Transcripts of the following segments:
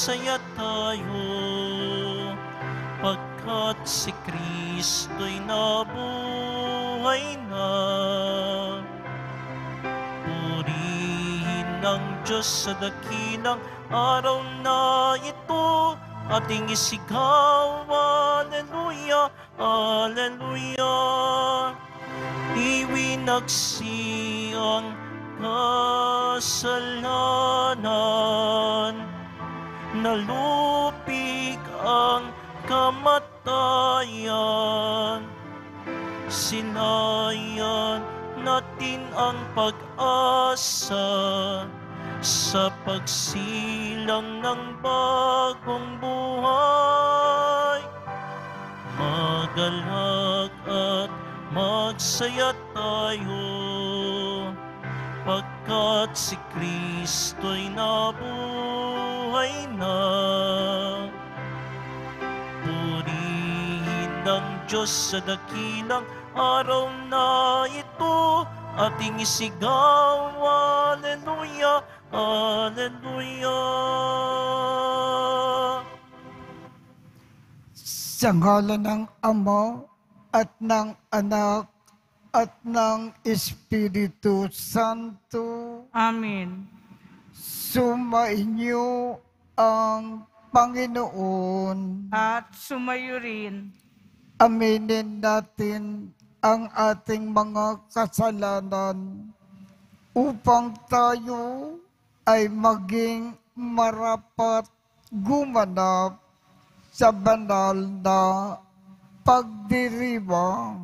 masaya tayo, pagkat si Kristo'y nabuhay na. Purihin ng Diyos sa dakilang araw na ito, ating isigaw, Alleluia, Alleluia. Iwinaksi ang kasalanan, nalupig ang kamatayan. Sinayan natin ang pag-asa sa pagsilang ng bagong buhay. Magalak at magsaya tayo, pagkat si Kristo'y nabuhay na. Purihin ng Diyos sa dakilang araw na ito, ating isigaw, Alleluia, Alleluia. Sa ngalan ng Ama at ng Anak at ng Espiritu Santo. Amen. Sumainyo ang Panginoon. At sumayo rin. Aminin natin ang ating mga kasalanan upang tayo ay maging marapat gumanap sa banal na pagdiriwang.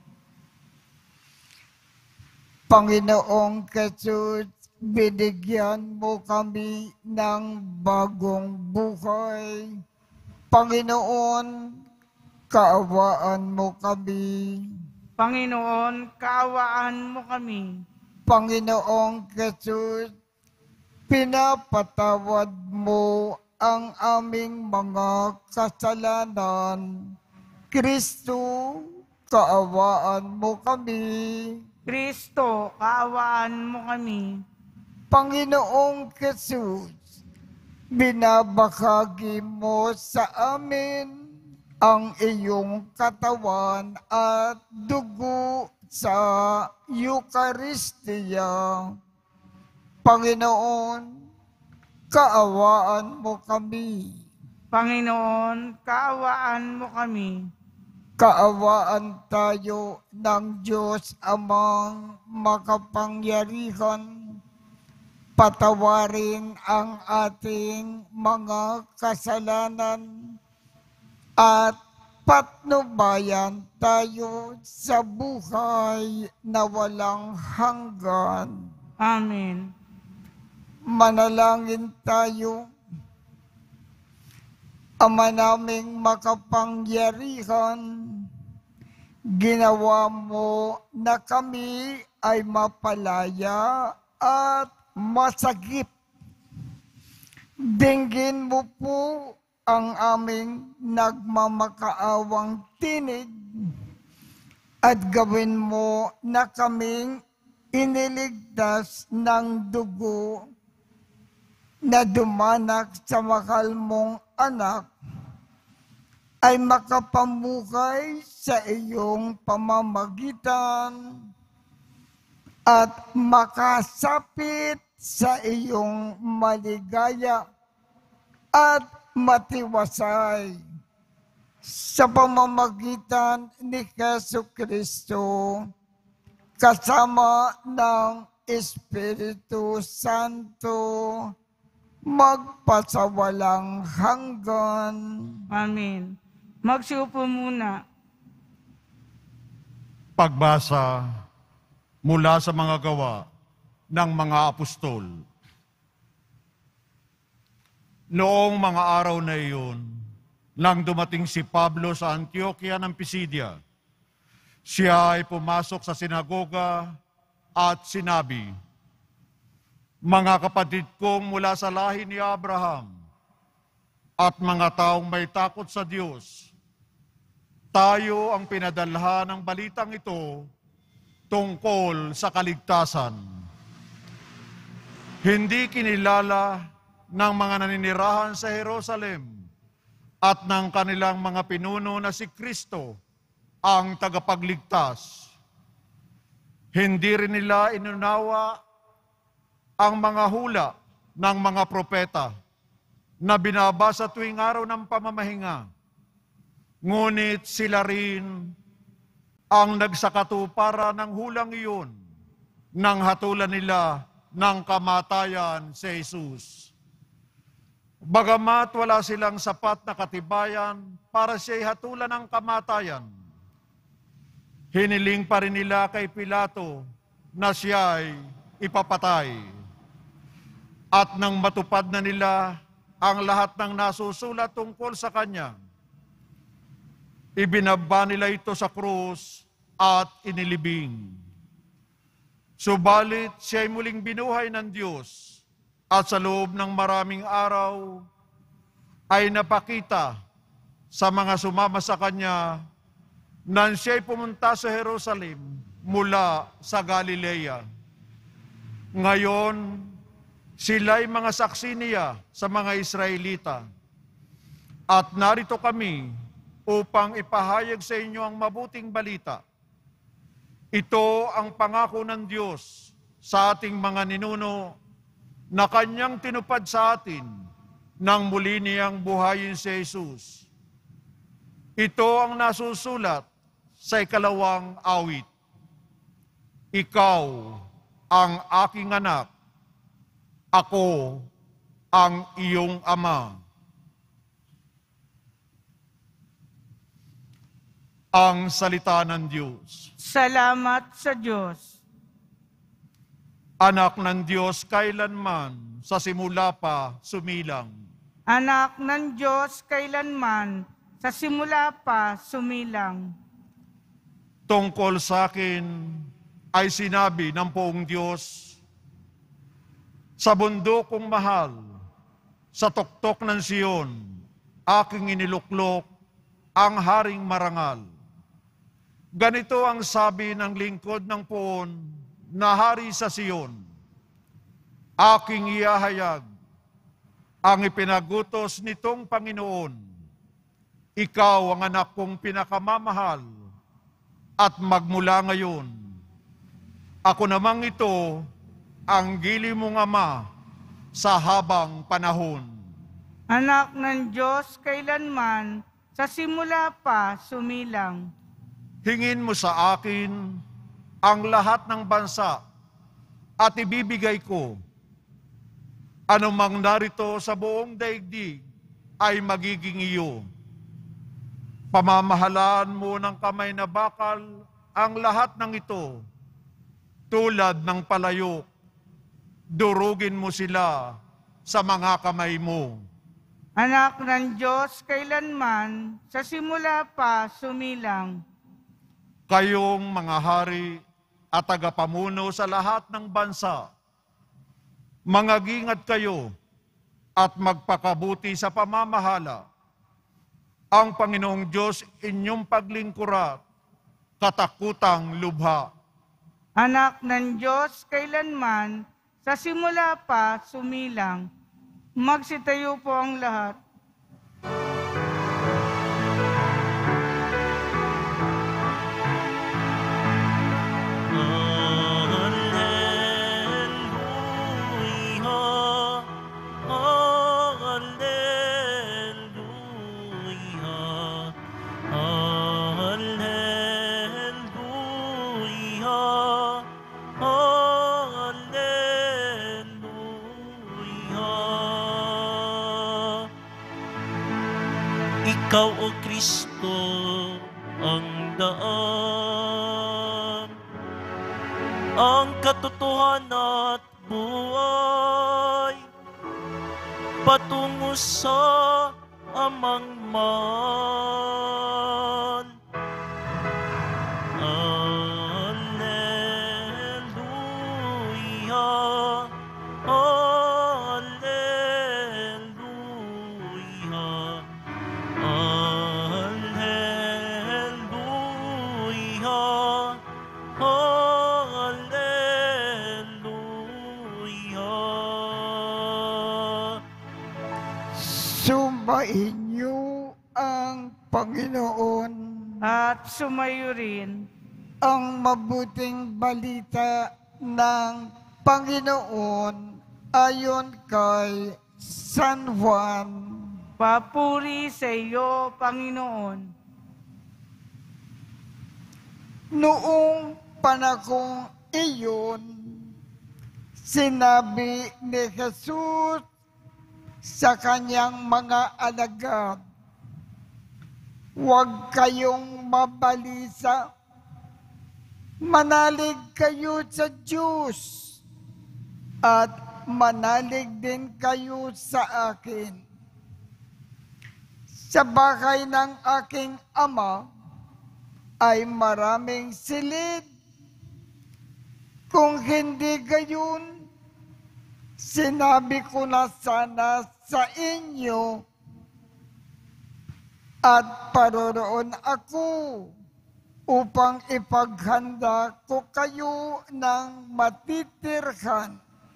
Panginoong Jesus, binigyan mo kami ng bagong buhay. Panginoon, kaawaan mo kami. Panginoon, kaawaan mo kami. Panginoong Jesus, pinapatawad mo ang aming mga kasalanan. Kristo, kaawaan mo kami. Kristo, kaawaan mo kami. Panginoong Jesus, binabahagi mo sa amin ang iyong katawan at dugo sa Eucharistia. Panginoon, kaawaan mo kami. Panginoon, kaawaan mo kami. Kaawaan tayo ng Diyos Amang makapangyarihan. Patawarin ang ating mga kasalanan at patnubayan tayo sa buhay na walang hanggan. Amen. Manalangin tayo. Ama naming makapangyarihan, ginawa mo na kami ay mapalaya at masagip. Dinggin mo po ang aming nagmamakaawang tinig at gawin mo na kaming iniligtas ng dugo na dumanak sa mahal mong anak ay makapamuhay sa iyong pamamagitan at makasapit sa iyong maligaya at matiwasay sa pamamagitan ni Jesucristo kasama ng Espiritu Santo magpasawalang hanggan. Amen. Magsiupo muna. Pagbasa mula sa mga gawa ng mga apostol. Noong mga araw na iyon, nang dumating si Pablo sa Antioquia ng Pisidia, siya ay pumasok sa sinagoga at sinabi, "Mga kapatid kong mula sa lahi ni Abraham at mga taong may takot sa Diyos, tayo ang pinadalhan ng balitang ito tungkol sa kaligtasan. Hindi kinilala ng mga naninirahan sa Jerusalem at ng kanilang mga pinuno na si Kristo ang tagapagligtas. Hindi rin nila inunawa ang mga hula ng mga propeta na binabasa tuwing araw ng pamamahinga. Ngunit sila rin ang nagsakatuparan ng hulang iyon nang hatulan nila ng kamatayan si Jesus. Bagamat wala silang sapat na katibayan para siya'y hatulan ng kamatayan, hiniling pa rin nila kay Pilato na siya'y ipapatay. At nang matupad na nila ang lahat ng nasusulat tungkol sa kanya, ibinaba nila ito sa krus at inilibing. Subalit siya'y muling binuhay ng Diyos at sa loob ng maraming araw ay napakita sa mga sumama sa kanya nang siya'y pumunta sa Jerusalem mula sa Galilea. Ngayon, sila'y mga saksi niya sa mga Israelita. At narito kami upang ipahayag sa inyo ang mabuting balita. Ito ang pangako ng Diyos sa ating mga ninuno na Kanyang tinupad sa atin nang muli niyang buhayin si Jesus. Ito ang nasusulat sa 2 awit. Ikaw ang aking anak, ako ang iyong ama. Ang salita ng Diyos. Salamat sa Diyos. Anak ng Diyos kailanman, sa simula pa sumilang. Anak ng Diyos kailanman, sa simula pa sumilang. Tungkol sa akin ay sinabi ng poong Diyos, sa bundok kong mahal, sa tuktok ng Siyon, aking iniluklok ang haring marangal. Ganito ang sabi ng lingkod ng poon na hari sa Siyon. Aking iahayag ang ipinagutos nitong Panginoon. Ikaw ang anak kong pinakamamahal at magmula ngayon. Ako namang ito ang gili mong ama sa habang panahon. Anak ng Diyos kailanman, sa simula pa sumilang. Hingin mo sa akin ang lahat ng bansa at ibibigay ko. Anumang narito sa buong daigdig ay magiging iyo. Pamamahalaan mo ng kamay na bakal ang lahat ng ito. Tulad ng palayok, durugin mo sila sa mga kamay mo. Anak ng Diyos kailanman, sa simula pa sumilang. Kayong mga hari at tagapamuno sa lahat ng bansa, mangagingat kayo at magpakabuti sa pamamahala. Ang Panginoong Diyos inyong paglingkurat, katakutang lubha. Anak ng Diyos kailanman, sa simula pa sumilang. Magsitayo po ang lahat. Ikaw, O Kristo, ang daan, ang katotohanan at buhay, patungo sa amang man. Alleluia, alleluia. Alleluia, alleluia. Sumainyo ang Panginoon. At sumayo rin Ang mabuting balita ng Panginoon ayon kay San Juan. papuri sa iyo, Panginoon. Noong panahong iyon, sinabi ni Jesus sa kanyang mga alagad, "Huwag kayong mabalisa. Manalig kayo sa Diyos at manalig din kayo sa akin. Sa bahay ng aking ama ay maraming silid. Kung hindi gayon, sinabi ko na sana sa inyo at paroroon ako upang ipaghanda ko kayo ng matitirhan.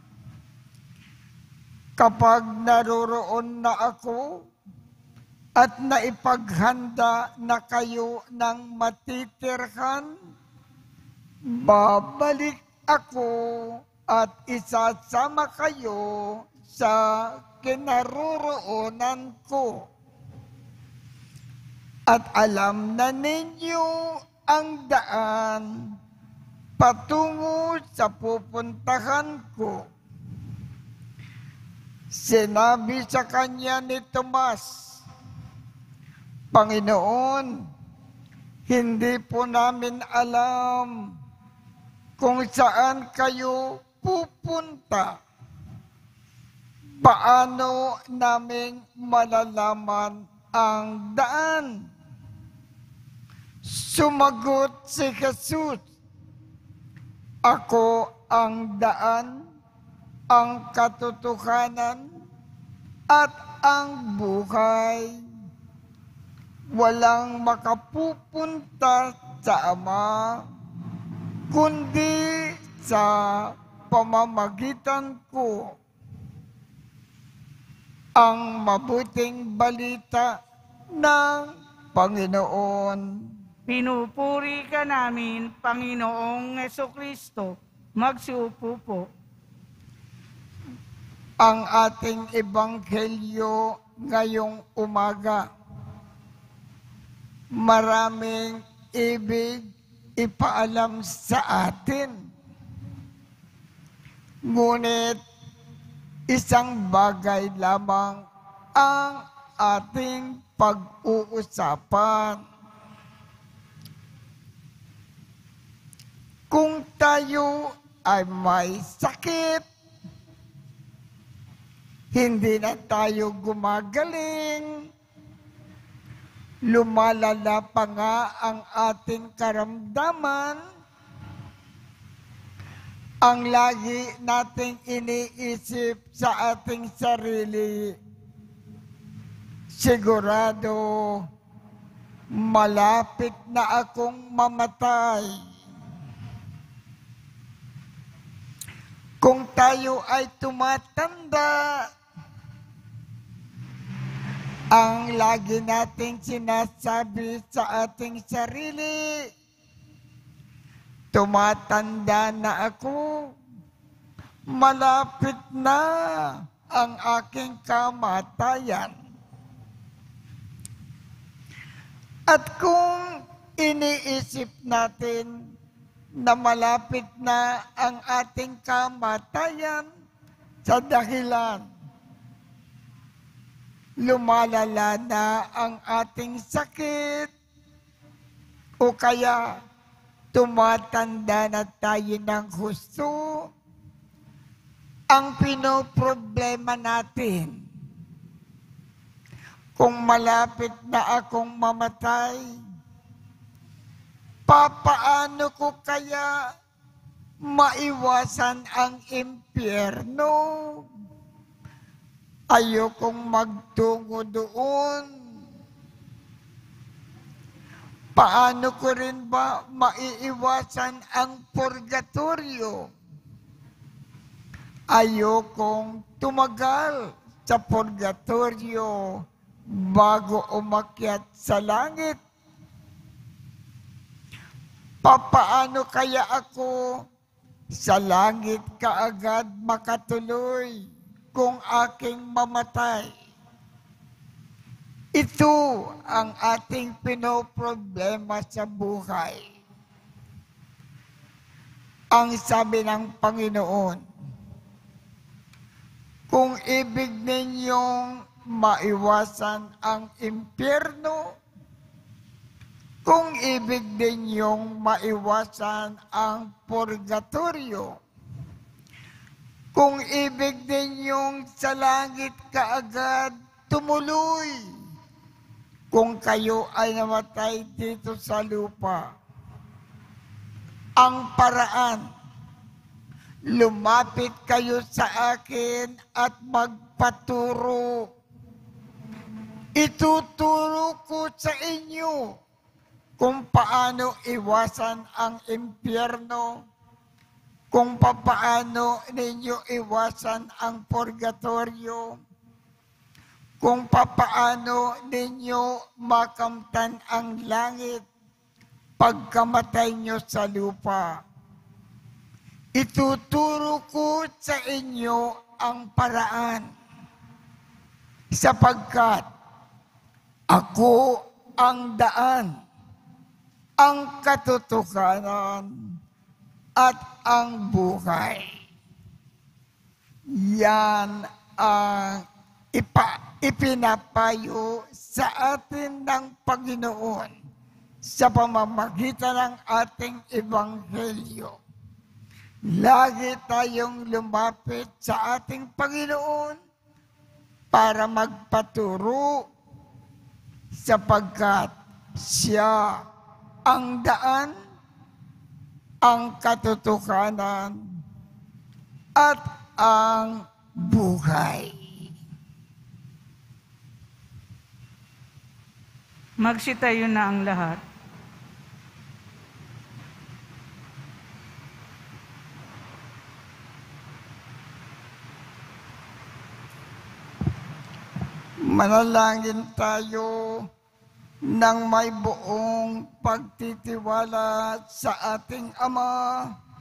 Kapag naroroon na ako at naipaghanda na kayo ng matitirhan, babalik ako at isasama kayo sa kinaroroonan ko. At alam na ninyo ang daan patungo sa pupuntahan ko." Sinabi sa kanya ni Tomas, "Panginoon, hindi po namin alam kung saan kayo pupunta. Paano namin malalaman ang daan?" Sumagot si Jesus, "Ako ang daan, ang katotohanan, at ang buhay. Walang makapupunta sa Ama, kundi sa pamamagitan ko." Ang mabuting balita ng Panginoon. Pinupuri ka namin, Panginoong Hesukristo. Magsiupo po. Ang ating ebanghelyo ngayong umaga, maraming ibig ipaalam sa atin. Ngunit isang bagay lamang ang ating pag-uusapan. Kung tayo ay may sakit, hindi na tayo gumagaling, lumalala pa nga ang ating karamdaman, ang lagi nating iniisip sa ating sarili, sigurado malapit na akong mamatay. Kung tayo ay tumatanda, ang lagi nating sinasabi sa ating sarili, tumatanda na ako, malapit na ang aking kamatayan. At kung iniisip natin na malapit na ang ating kamatayan sa dahilan lumalala na ang ating sakit o kaya tumatanda na tayo ng husto, ang pinoproblema natin, kung malapit na akong mamatay, papaano ko kaya maiwasan ang impyerno? Ayokong magtungo doon. Paano ko rin ba maiiwasan ang purgatorio? Ayokong tumagal sa purgatorio bago umakyat sa langit. Papaano kaya ako sa langit kaagad makatuloy kung aking mamatay? Ito ang ating pinoproblema sa buhay. Ang sabi ng Panginoon, kung ibig ninyong maiwasan ang impyerno, kung ibig ninyong maiwasan ang purgatorio, kung ibig ninyong sa langit kaagad tumuloy, kung kayo ay namatay dito sa lupa, ang paraan, lumapit kayo sa akin at magpaturo. Ituturo ko sa inyo kung paano iwasan ang impyerno, kung paano ninyo iwasan ang purgatorio, kung paano ninyo makamtan ang langit pagkamatay nyo sa lupa. Ituturo ko sa inyo ang paraan, sapagkat ako ang daan, ang katotohanan, at ang buhay. Yan ang ipinapayo sa atin ng Panginoon sa pamamagitan ng ating ebanghelyo. Lagi tayong lumapit sa ating Panginoon para magpaturo, sapagkat siya ang daan, ang katotohanan, at ang buhay. Magsitayo na ang lahat. Manalangin tayo ng may buong pagtitiwala sa ating Ama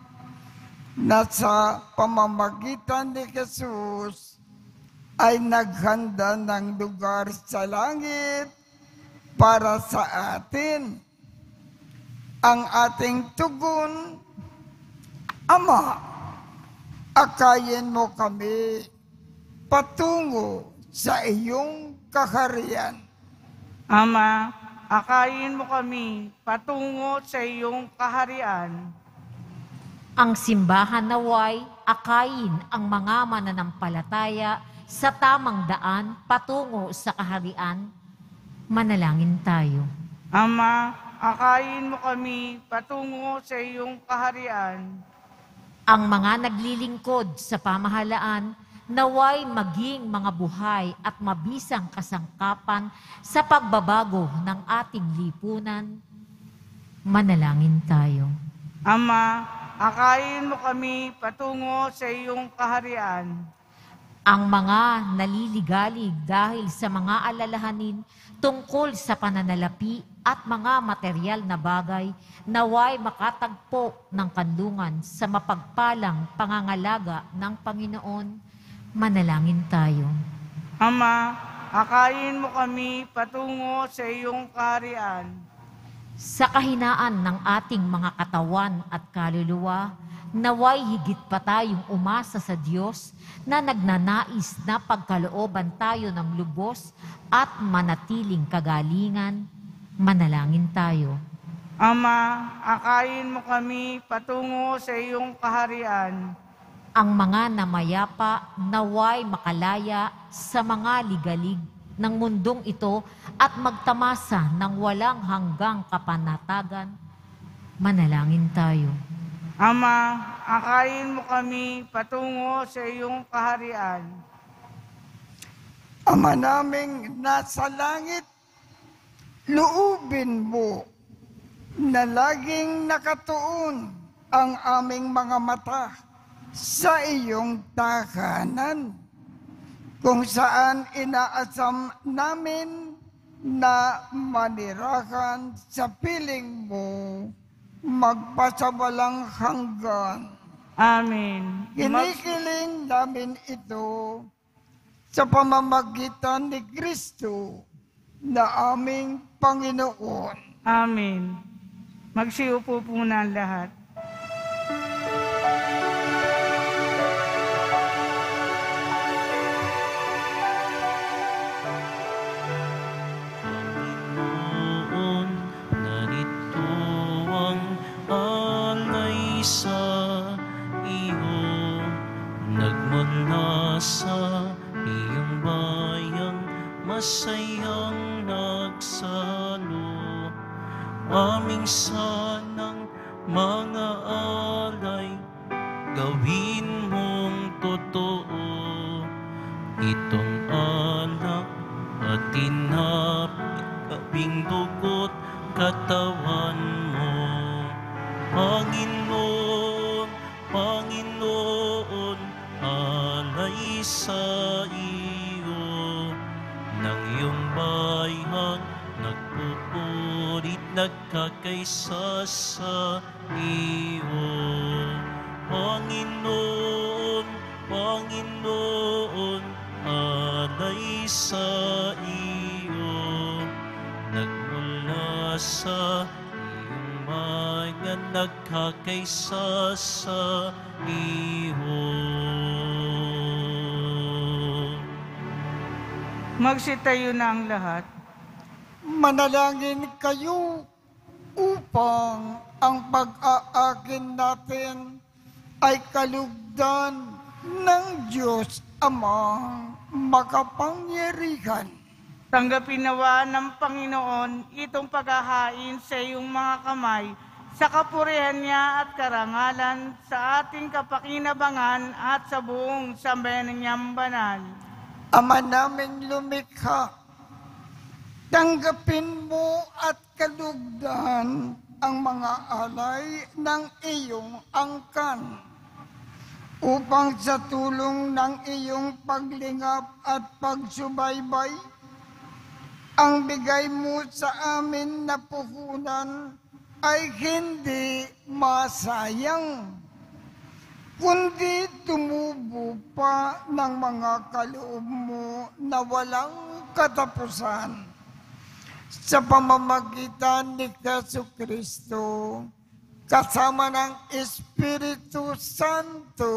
na sa pamamagitan ni Jesus ay naghanda ng lugar sa langit para sa atin. Ang ating tugon, Ama, akayin mo kami patungo sa iyong kaharian. Ama, akayin mo kami patungo sa iyong kaharian. Ang simbahan naway akayin ang mga mananampalataya sa tamang daan patungo sa kaharian. Manalangin tayo. Ama, akayin mo kami patungo sa iyong kaharian. Ang mga naglilingkod sa pamahalaan naway maging mga buhay at mabisang kasangkapan sa pagbabago ng ating lipunan. Manalangin tayo. Ama, akayin mo kami patungo sa iyong kaharian. Ang mga naliligalig dahil sa mga alalahanin tungkol sa pananalapi at mga material na bagay naway makatagpo ng kanlungan sa mapagpalang pangangalaga ng Panginoon. Manalangin tayo. Ama, akayin mo kami patungo sa iyong kaharian. Sa kahinaan ng ating mga katawan at kaluluwa, naway higit pa tayong umasa sa Diyos na nagnanais na pagkalooban tayo ng lubos at manatiling kagalingan. Manalangin tayo. Ama, akayin mo kami patungo sa iyong kaharian. Ang mga namayapa naway makalaya sa mga ligalig ng mundong ito at magtamasa ng walang hanggang kapanatagan. Manalangin tayo. Ama, akayin mo kami patungo sa iyong kaharian. Ama naming nasa langit, loobin mo na laging nakatuon ang aming mga mata sa iyong tahanan. kung saan inaasam namin na manirahan sa piling mo magpasawalang hanggan. Amen. Kinikiling namin ito sa pamamagitan ni Kristo na aming Panginoon. Amen. Magsiupo po na ang lahat. Panginoon, narito ang alay sa iyo, nagmula sa iyong bayang masayang nagsalo. Aming sanang mga alay, gawin mong totoo. Itong alak at tinaping dugo't katawan mo. Panginoon, Panginoon, alay sa iyo ng iyong bayan, nagpupurit, nagkakaisa sa iyo. Panginoon, Panginoon, alay sa iyo, nagmula sa iyong mga nagkakaisa sa iyo. Magsitayo na ang lahat. Manalangin kayo upang ang pag-aakin natin ay kalugdan ng Diyos Amang makapangyarihan. Tanggapin nawa ng Panginoon itong paghahain sa iyong mga kamay sa kapurihan niya at karangalan sa ating kapakinabangan at sa buong sambayanan niyang banal. Ama naming lumikha, tanggapin mo at kalugdan ang mga alay ng iyong angkan upang sa tulong ng iyong paglingap at pagsubaybay, ang bigay mo sa amin na puhunan ay hindi masayang, kundi tumubo pa ng mga kaloob mo na walang katapusan. Sa pamamagitan ni Jesucristo, kasama ng Espiritu Santo,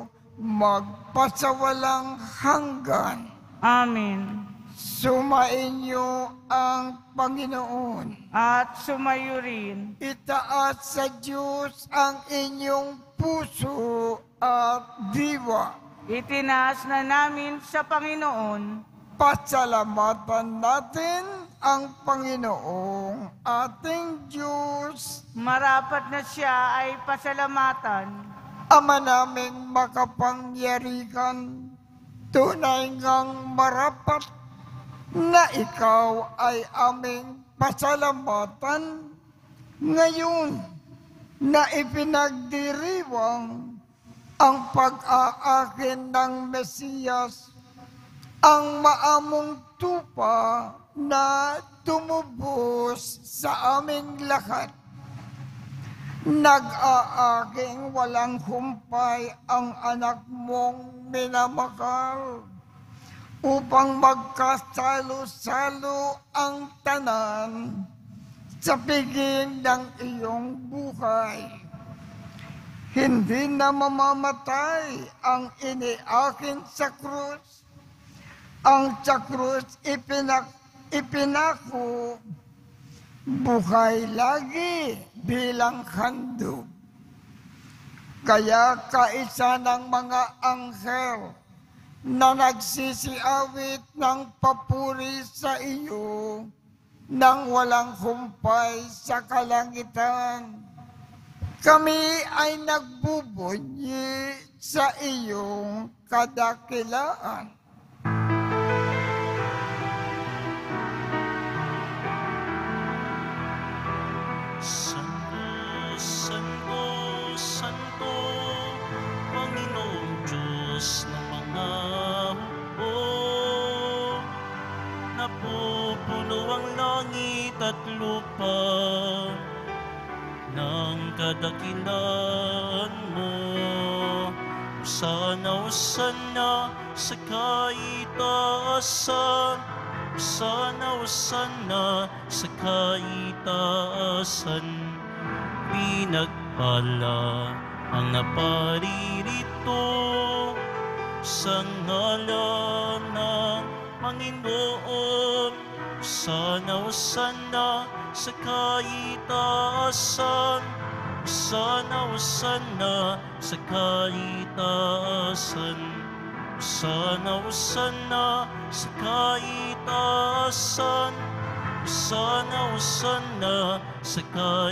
magpasawalang hanggan. Amen. Sumainyo ang Panginoon. At sumayo rin. Itaas sa Diyos ang inyong puso at diwa. Itinaas na namin sa Panginoon. Pasalamatan natin ang Panginoong ating Diyos. Marapat na siya ay pasalamatan. Ama naming makapangyarihan, tunay ngang marapat na ikaw ay aming pasalamatan ngayon na ipinagdiriwang ang pag-aakin ng Mesiyas, ang maamong tupa na tumubos sa aming lahat. Nag-aaking walang humpay ang anak mong minamahal upang magkasalo-salo ang tanan sa piging ng iyong buhay. Hindi na mamamatay ang iniakin sa krus. Ang sa krus ipinako, buhay lagi bilang handog. Kaya kaisa ng mga anghel na nagsisiawit ng papuri sa iyo nang walang humpay sa kalangitan, kami ay nagbubunyi sa iyong kadakilaan. Santo, Santo, Santo, Panginoong Diyos ng mga hukbo. at lupa ng kadakilaan mo. Hosana, hosana sa kaitaasan. Hosana, hosana sa kaitaasan. Pinagpala ang naparirito sa ngalan ng Panginoon. Hosana, hosana sa kaitaasan. Hosana, hosana sa kaitaasan. Hosana, hosana sa kaitaasan. Hosana, hosana sa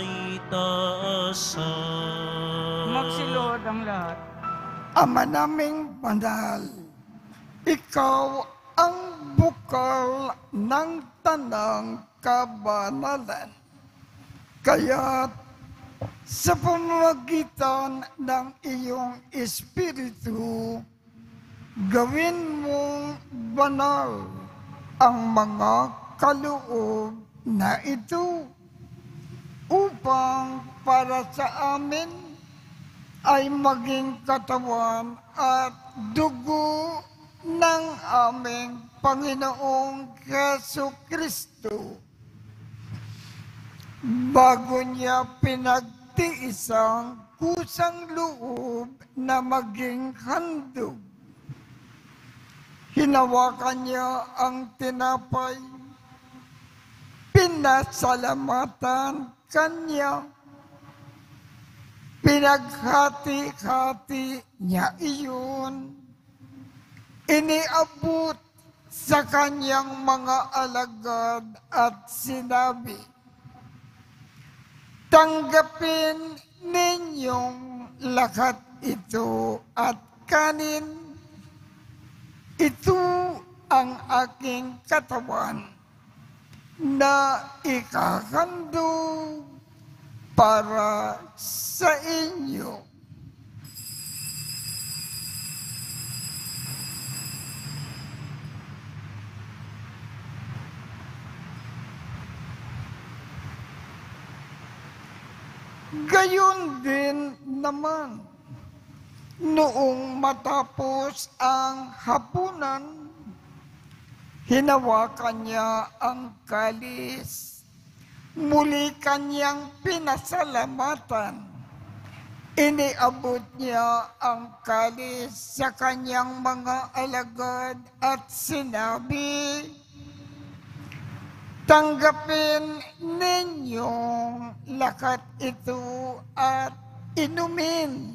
kaitaasan. Magsilod ang lahat. Ama naming banal, ikaw ang bukal ng tanang kabanalan. Kaya't sa pamamagitan ng iyong Espiritu, gawin mong banal ang mga kaloob na ito upang para sa amin ay maging katawan at dugo ng aming Panginoong Jesucristo. Bago niya pinagtiis ang kusang loob na maging handog, hinawakan niya ang tinapay, pinasalamatan kanya, pinaghati-hati niya iyon, iniabot sa kanyang mga alagad at sinabi, tanggapin ninyong lahat ito at kanin. Ito ang aking katawan na ikahandog para sa inyo. Gayon din naman, noong matapos ang hapunan, hinawakan niya ang kalis, muli kanyang pinasalamatan. Iniabot niya ang kalis sa kanyang mga alagad at sinabi, tanggapin ninyong lahat ito at inumin.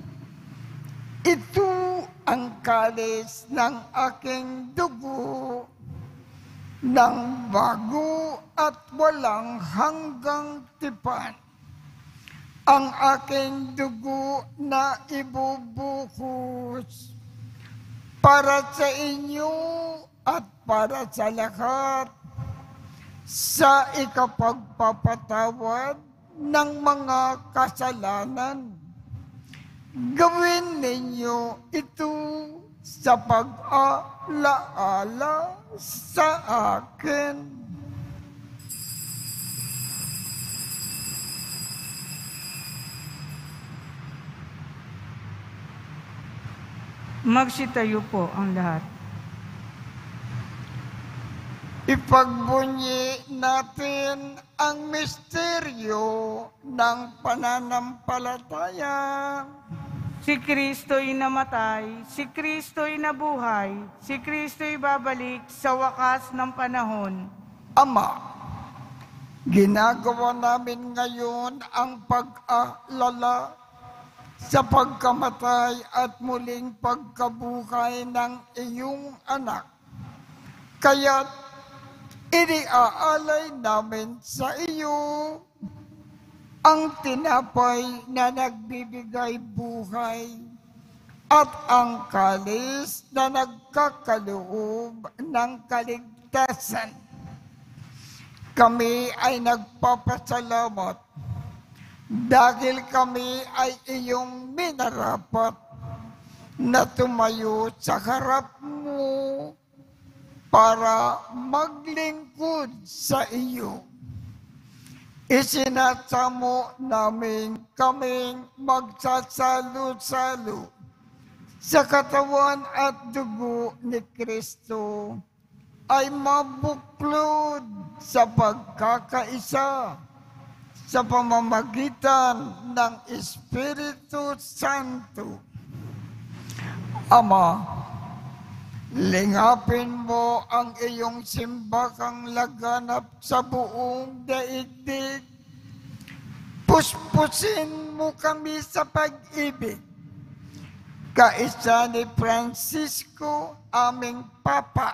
Ito ang kalis ng aking dugo ng bago at walang hanggang tipan. Ang aking dugo na ibubuhos para sa inyo at para sa lahat sa ikapagpapatawad ng mga kasalanan. Gawin ninyo ito sa pag-alaala sa akin. Magsitayo po ang lahat. Ipagbunyi natin ang misteryo ng pananampalataya. Si Kristo'y namatay, si Kristo'y nabuhay, si Kristo'y babalik sa wakas ng panahon. Ama, ginagawa namin ngayon ang pag-alala sa pagkamatay at muling pagkabuhay ng iyong anak. Kaya't iniaalay namin sa iyo ang tinapay na nagbibigay buhay at ang kalis na nagkakaloob ng kaligtasan. Kami ay nagpapasalamat dahil kami ay iyong minarapat na tumayo sa harap mo para maglingkod sa iyo. Isinasamo namin kaming magsasalo-salo sa katawan at dugo ni Kristo ay mabuklod sa pagkakaisa sa pamamagitan ng Espiritu Santo. Ama, lingapin mo ang iyong simbakang laganap sa buong daigdig. Puspusin mo kami sa pag-ibig. Kaisa ni Francisco, aming Papa,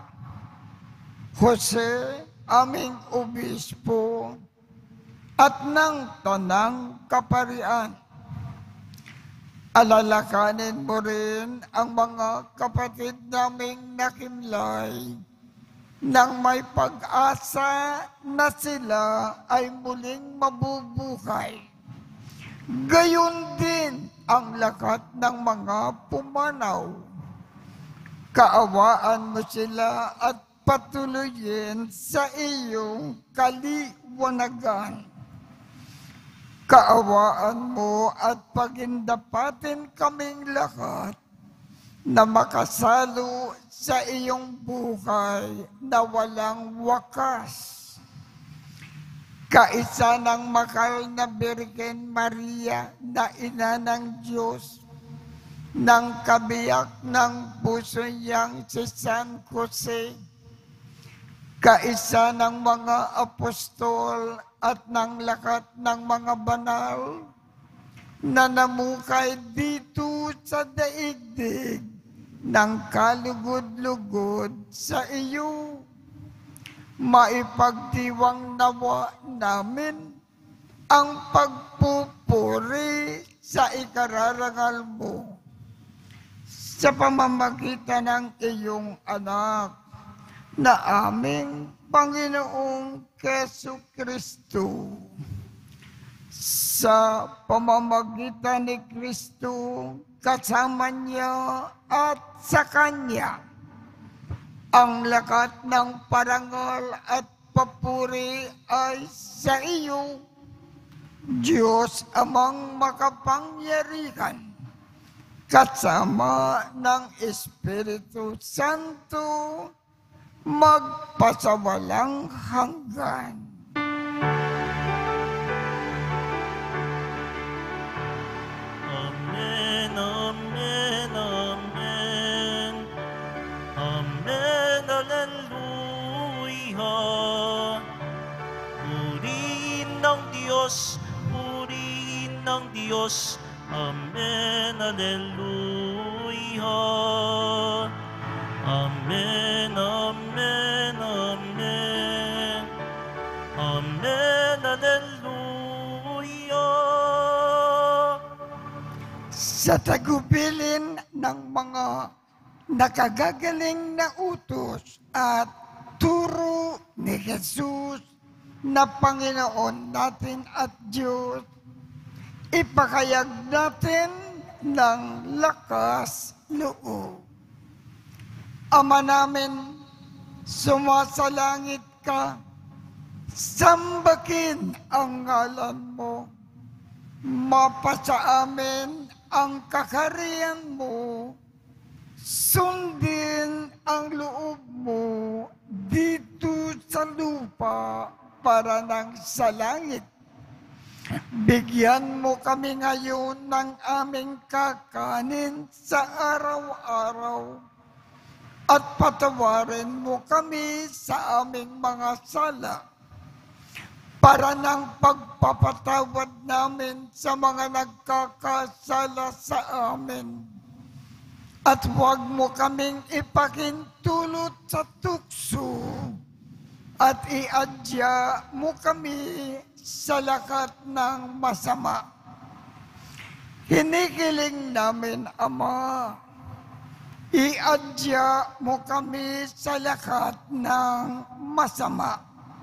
Jose, aming Obispo, at ng Tanang Kaparian. Alalakanin mo rin ang mga kapatid naming nakimlay nang may pag-asa na sila ay muling mabubuhay. Gayon din ang lakat ng mga pumanaw. Kaawaan mo sila at patuloyin sa iyong kaliwanagan. Kaawaan mo at pagindapatin kaming lahat na makasalo sa iyong buhay na walang wakas. Kaisa ng makal na Birhen Maria na ina ng Diyos, ng kabiyak ng puso niyang si San Jose, kaisa ng mga apostol at ng lakat ng mga banal na namukay dito sa daigdig ng kalugod-lugod sa iyo. Maipagdiwang nawa namin ang pagpupuri sa ikararangal mo sa pamamagitan ng iyong anak na aming Panginoong Jesucristo. Sa pamamagitan ni Kristo, kasama niya at sa Kanya, ang lakat ng parangal at papuri ay sa iyo, Diyos Amang makapangyarihan, kasama ng Espiritu Santo, magpasawalang hanggan. Amen, amen, amen. Amen, hallelujah. Purihin ng Diyos, purihin ng Diyos. Amen, hallelujah. Amen, amen, amen. Amen, hallelujah. Sa tagubilin ng mga nakagagaling na utos at turo ni Jesus na Panginoon natin at Diyos, ipakayag natin ng lakas loob. Ama namin, sumasalangit ka, sambakin ang ngalan mo, mapasa amin ang kakariyan mo, sundin ang loob mo dito sa lupa para ng sa langit. Bigyan mo kami ngayon ng aming kakanin sa araw-araw at patawarin mo kami sa aming mga sala para ng pagpapatawad namin sa mga nagkakasala sa amin. At huwag mo kaming ipakintulot sa tukso at iadya mo kami sa lakat ng masama. Hinikiling namin, Ama, iadya mo kami sa lakat ng masama.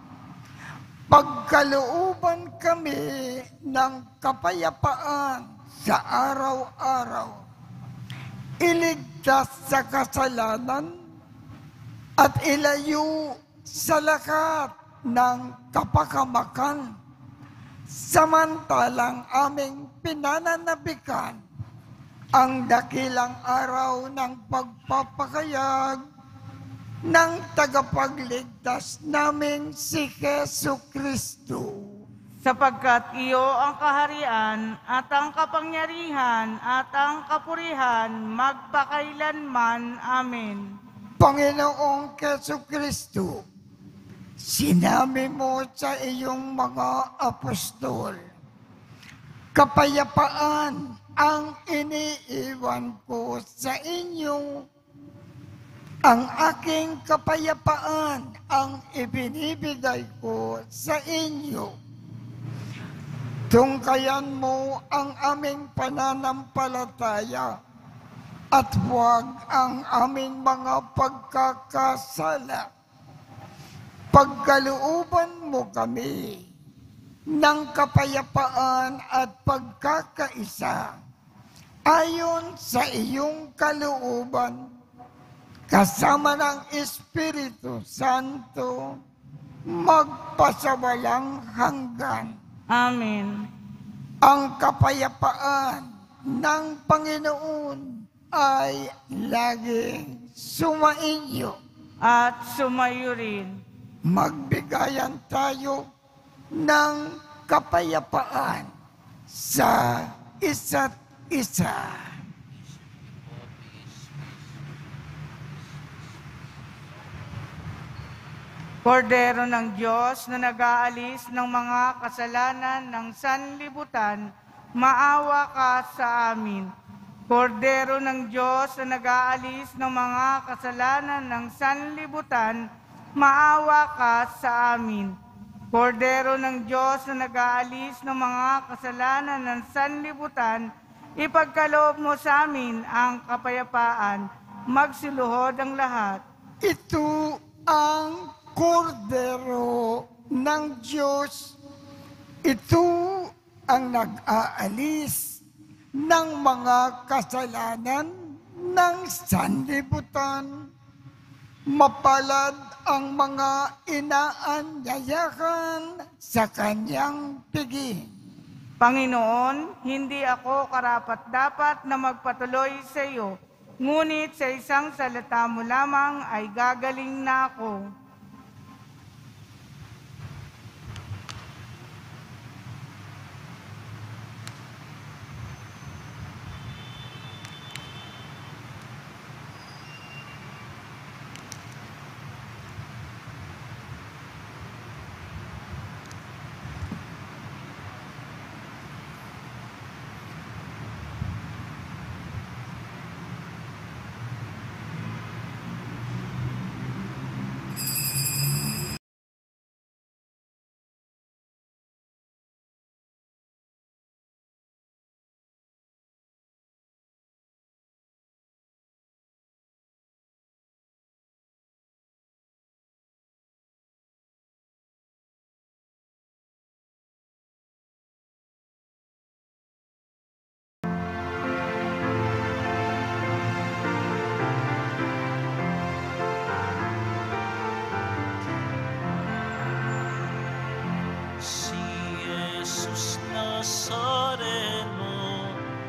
Pagkalooban kami ng kapayapaan sa araw-araw. Iligtas sa kasalanan at ilayo sa lakat ng kapakamakan samantalang aming pinananabikan ang dakilang araw ng pagpapakayag ng tagapagligtas namin si Jesu Kristo. Sapagkat iyo ang kaharian at ang kapangyarihan at ang kapurihan magpakailanman. Amen. Panginoong Jesu Kristo, sinabi mo sa iyong mga apostol, kapayapaan ang iniiwan ko sa inyo. Ang aking kapayapaan ang ibinibigay ko sa inyo. Tungkayan mo ang aming pananampalataya at huwag ang aming mga pagkakasala. Pagkalooban mo kami ng kapayapaan at pagkakaisa ayon sa iyong kalooban, kasama ng Espiritu Santo, magpasawalang hanggan. Amen. Ang kapayapaan ng Panginoon ay laging sumainyo. At sumayo rin. Magbigayan tayo ng kapayapaan sa isa't isa. Kordero ng Diyos na nag-aalis ng mga kasalanan ng sanlibutan, maawa ka sa amin. Kordero ng Diyos na nag-aalis ng mga kasalanan ng sanlibutan, maawa ka sa amin. Kordero ng Diyos na nag-aalis ng mga kasalanan ng sanlibutan, ipagkaloob mo sa amin ang kapayapaan. Magsiluhod ang lahat. Ito ang Kordero ng Diyos. Ito ang nag-aalis ng mga kasalanan ng sanlibutan. Mapalad ang mga inaanyayahan sa kanyang piging. Panginoon, hindi ako karapat-dapat na magpatuloy sa iyo, ngunit sa isang salita mo lamang ay gagaling na ako. Si Jesus Nazareno,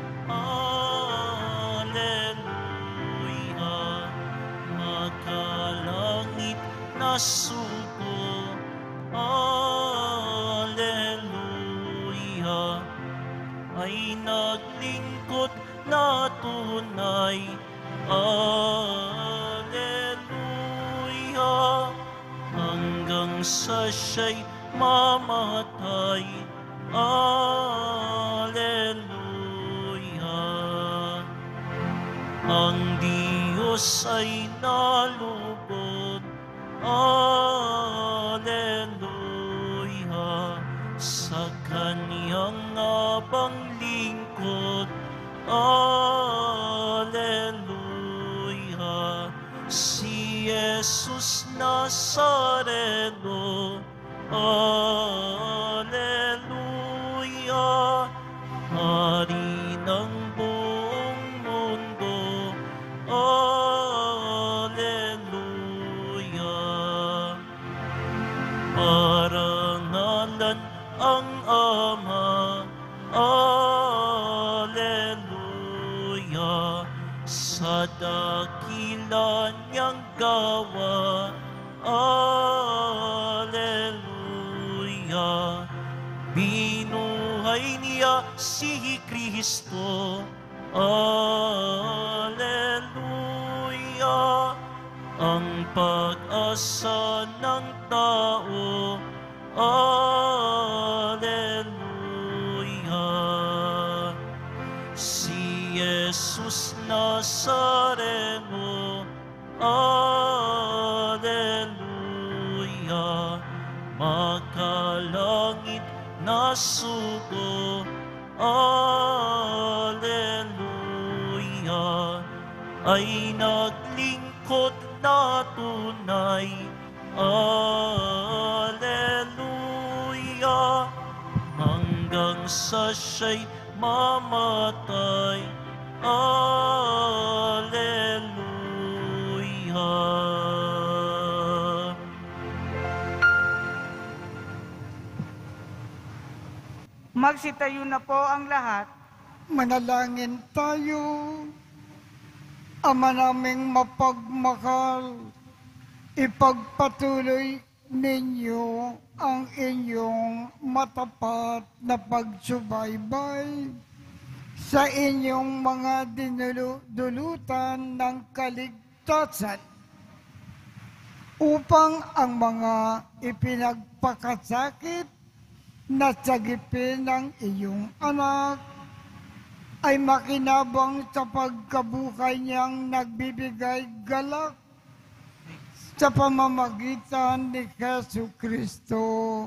Alleluia. Makalangit na sugo, Alleluia. Ay naglingkod na tunay, Alleluia. Hanggang sa siya'y mamatay, Alleluia. Ang Diyos ay nalugod, Alleluia. Sa kaniyang abang lingkod, Alleluia. Si Jesus Nazareno, Alleluia. Hari ng buong mundo, Alleluia. Parangalan ang Ama. Alleluia. Sa dakila niyang gawa. Alleluia. Binuhay niya si Kristo. Alleluia. Ang pag-asa ng tao. Alleluia. Si Jesus Nazareno. Alleluia. Makalangit na sugo. Alleluia. Ay naglingkod na tunay. Alleluia. Hanggang sa siya'y mamatay. Alleluia. Magsitayo na po ang lahat. Manalangin tayo. Ama naming mapagmahal, ipagpatuloy ninyo ang inyong matapat na pagsubaybay sa inyong mga dinudulutan ng kaligtasan upang ang mga ipinagpakasakit na sagipin ng iyong anak ay makinabang sa pagkabuhay niyang nagbibigay galak sa pamamagitan ni Jesu Kristo,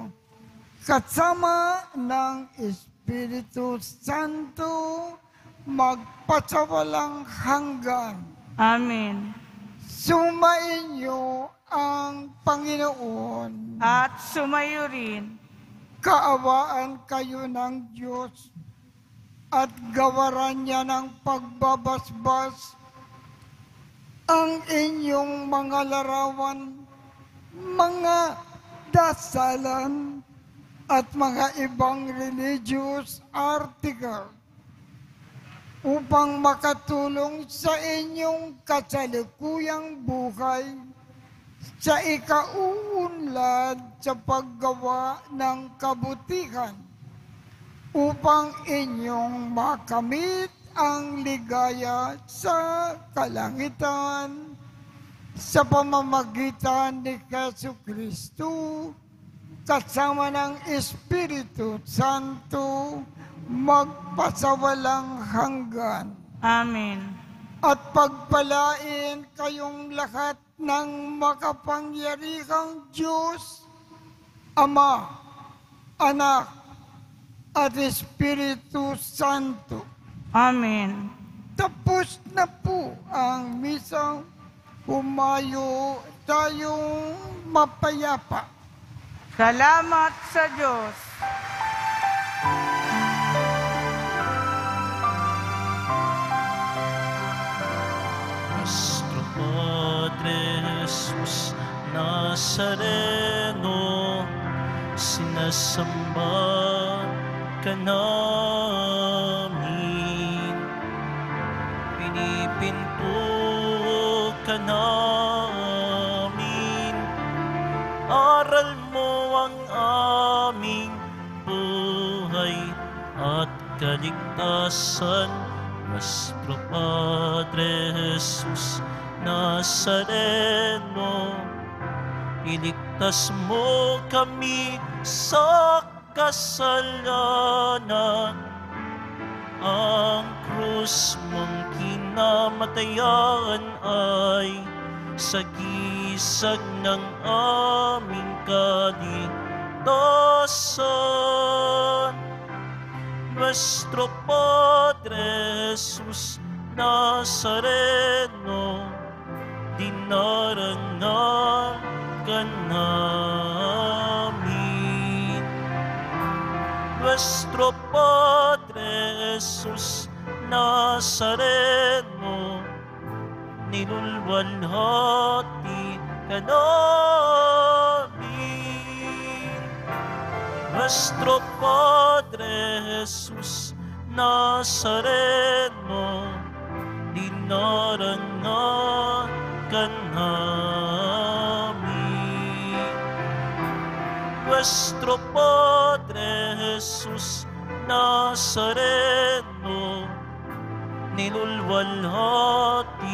kasama ng Espiritu Santo, magpasawalang hanggan. Amen. Sumainyo ang Panginoon. At sumayo rin. Kaawaan kayo ng Diyos at gawaran niya ng pagbabasbas ang inyong mga larawan, mga dasalan, at mga ibang religious article upang makatulong sa inyong kasalukuyang buhay sa ikauunlad sa paggawa ng kabutihan upang inyong makamit ang ligaya sa kalangitan sa pamamagitan ni Jesu Kristo kasama ng Espiritu Santo magpasawalang hanggan. Amen. At pagpalain kayong lahat ng makapangyarihang Diyos, Ama, Anak, at Espiritu Santo. Amen. Tapos na po ang misa. Humayo tayong mapayapa. Salamat sa Diyos. Nuestro Padre Jesus Nazareno, sinasamba ka namin, pinipinto ka namin, aral mo ang aming buhay at kaligtasan. Nuestro Padre Jesus Nazareno, iligtas mo kami sa kasalanan. Ang krus mong kinamatayan ay sagisag ng aming kaligtasan. Nuestro Padre Jesus Nazareno, dinarangal ka namin. Nuestro Padre Jesus Nazareno, nilulwalhati ka namin. Nuestro Padre Jesus Nazareno, dinarangan ka namin. Nuestro Padre Jesus Nazareno, nilulwalhati